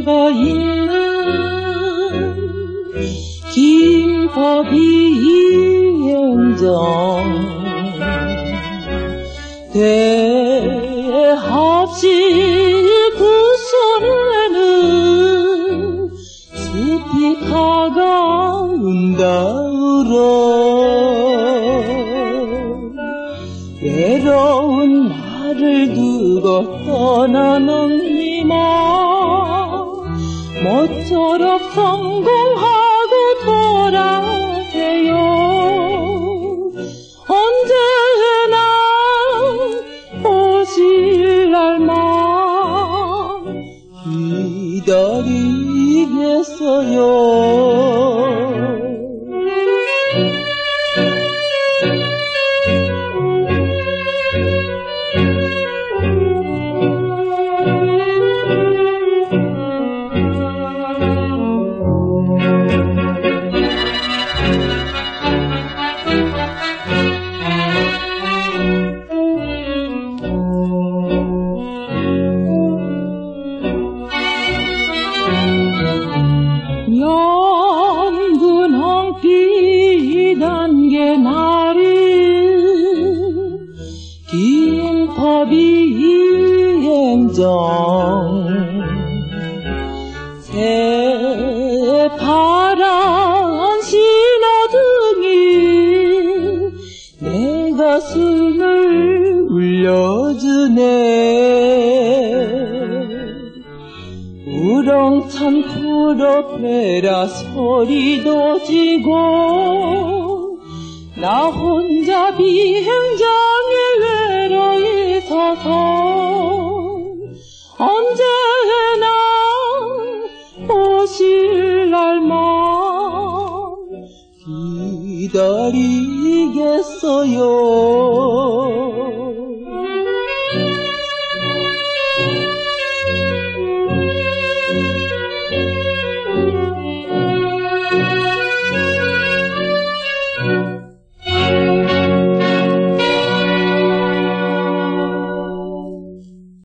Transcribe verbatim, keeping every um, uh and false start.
들어가 있는 김밥이행정 대합실 그 손에는 스피커가 운다 울어 외로운 나를 두고 떠나는 이마 모쪼록 성공하고 돌아오세요. 언제나 오실 날만 기다리겠어요. 연분홍 비단계 날이 김밥이행정 새파란 신호등이 내 가슴을 울려주네. 우렁찬 프로페라 소리도 지고 나 혼자 비행장에 외로이 서서 언제나 오실 날만 기다리겠어요.